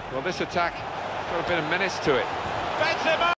Well, this attack got a bit of menace to it. Benzema!